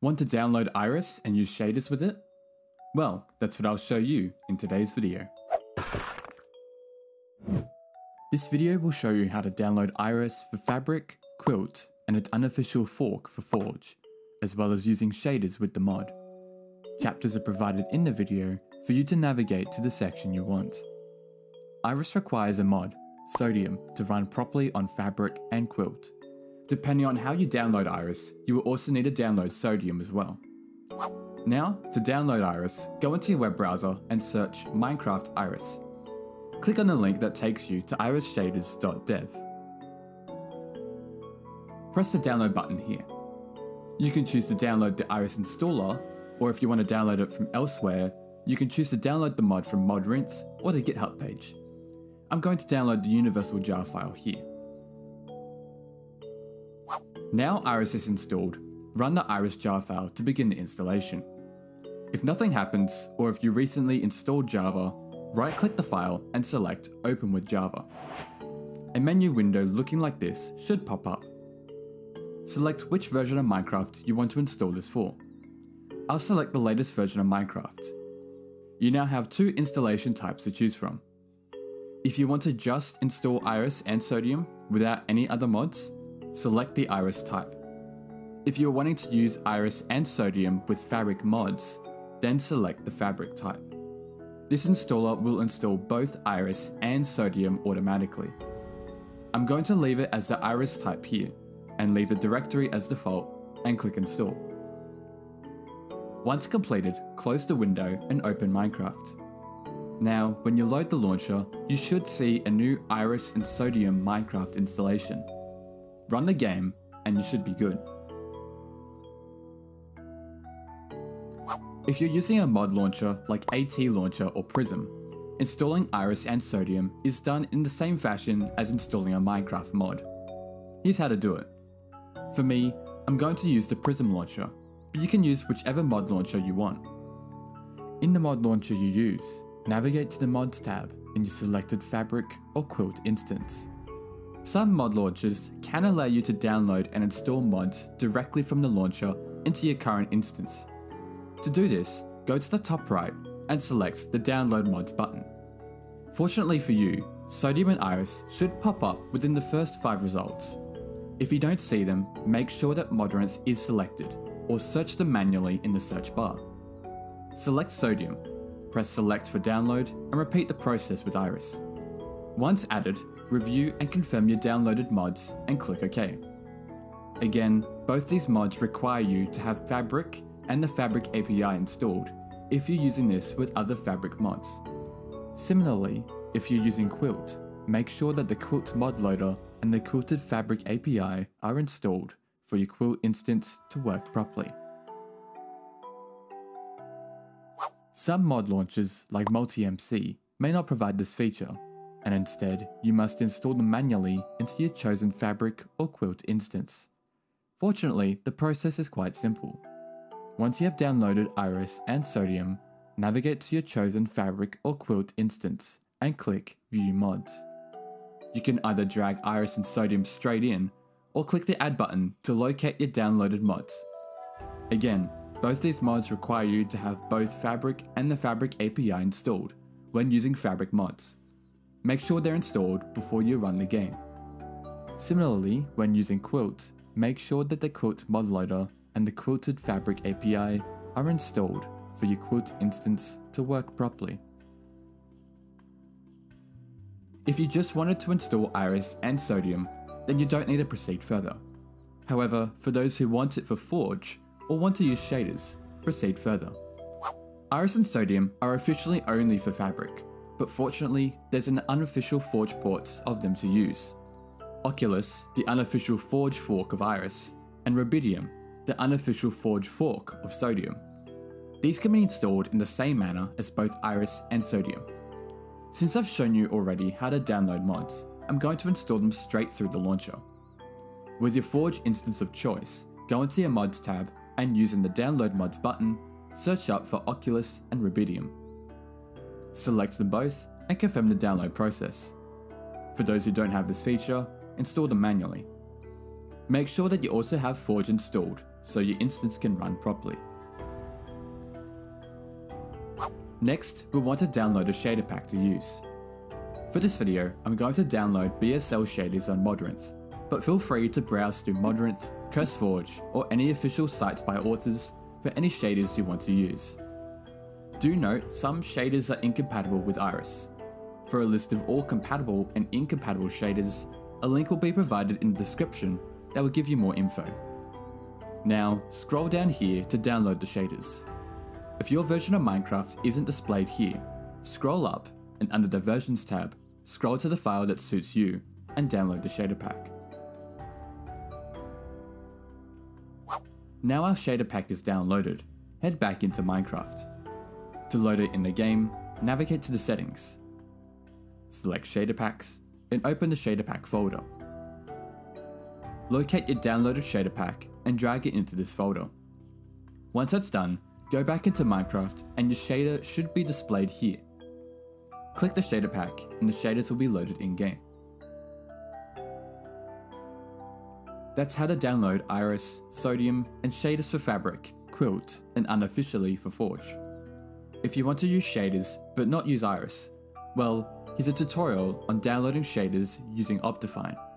Want to download Iris and use shaders with it? Well, that's what I'll show you in today's video. This video will show you how to download Iris for Fabric, Quilt, and its unofficial fork for Forge, as well as using shaders with the mod. Chapters are provided in the video for you to navigate to the section you want. Iris requires a mod, Sodium, to run properly on Fabric and Quilt. Depending on how you download Iris, you will also need to download Sodium as well. Now, to download Iris, go into your web browser and search Minecraft Iris. Click on the link that takes you to irisshaders.dev. Press the download button here. You can choose to download the Iris installer, or if you want to download it from elsewhere, you can choose to download the mod from Modrinth or the GitHub page. I'm going to download the universal jar file here. Now Iris is installed, run the Iris jar file to begin the installation. If nothing happens, or if you recently installed Java, right-click the file and select Open with Java. A menu window looking like this should pop up. Select which version of Minecraft you want to install this for. I'll select the latest version of Minecraft. You now have two installation types to choose from. If you want to just install Iris and Sodium without any other mods, select the Iris type. If you're wanting to use Iris and Sodium with Fabric mods, then select the Fabric type. This installer will install both Iris and Sodium automatically. I'm going to leave it as the Iris type here, and leave the directory as default, and click Install. Once completed, close the window and open Minecraft. Now, when you load the launcher, you should see a new Iris and Sodium Minecraft installation. Run the game, and you should be good. If you're using a mod launcher like AT Launcher or Prism, installing Iris and Sodium is done in the same fashion as installing a Minecraft mod. Here's how to do it. For me, I'm going to use the Prism launcher, but you can use whichever mod launcher you want. In the mod launcher you use, navigate to the Mods tab in your selected Fabric or Quilt instance. Some mod launchers can allow you to download and install mods directly from the launcher into your current instance. To do this, go to the top right and select the Download Mods button. Fortunately for you, Sodium and Iris should pop up within the first 5 results. If you don't see them, make sure that Modrinth is selected, or search them manually in the search bar. Select Sodium, press Select for download, and repeat the process with Iris. Once added, review and confirm your downloaded mods and click OK. Again, both these mods require you to have Fabric and the Fabric API installed if you're using this with other Fabric mods. Similarly, if you're using Quilt, make sure that the Quilt mod loader and the Quilted Fabric API are installed for your Quilt instance to work properly. Some mod launchers like MultiMC may not provide this feature, and instead you must install them manually into your chosen Fabric or Quilt instance. Fortunately, the process is quite simple. Once you have downloaded Iris and Sodium, navigate to your chosen Fabric or Quilt instance and click View Mods. You can either drag Iris and Sodium straight in, or click the Add button to locate your downloaded mods. Again, both these mods require you to have both Fabric and the Fabric API installed when using Fabric mods. Make sure they're installed before you run the game. Similarly, when using Quilt, make sure that the Quilt mod loader and the Quilted Fabric API are installed for your Quilt instance to work properly. If you just wanted to install Iris and Sodium, then you don't need to proceed further. However, for those who want it for Forge, or want to use shaders, proceed further. Iris and Sodium are officially only for Fabric, but fortunately, there's an unofficial Forge port of them to use. Oculus, the unofficial Forge fork of Iris, and Rubidium, the unofficial Forge fork of Sodium. These can be installed in the same manner as both Iris and Sodium. Since I've shown you already how to download mods, I'm going to install them straight through the launcher. With your Forge instance of choice, go into your Mods tab and using the Download Mods button, search up for Oculus and Rubidium. Select them both and confirm the download process. For those who don't have this feature, install them manually. Make sure that you also have Forge installed so your instance can run properly. Next, we'll want to download a shader pack to use. For this video, I'm going to download BSL shaders on Modrinth, but feel free to browse through Modrinth, CurseForge, or any official sites by authors for any shaders you want to use. Do note, some shaders are incompatible with Iris. For a list of all compatible and incompatible shaders, a link will be provided in the description that will give you more info. Now, scroll down here to download the shaders. If your version of Minecraft isn't displayed here, scroll up and under the Versions tab, scroll to the file that suits you and download the shader pack. Now our shader pack is downloaded, head back into Minecraft. To load it in the game, navigate to the settings. Select shader packs and open the shader pack folder. Locate your downloaded shader pack and drag it into this folder. Once that's done, go back into Minecraft and your shader should be displayed here. Click the shader pack and the shaders will be loaded in-game. That's how to download Iris, Sodium, and shaders for Fabric, Quilt, and unofficially for Forge. If you want to use shaders but not use Iris, well, here's a tutorial on downloading shaders using Optifine.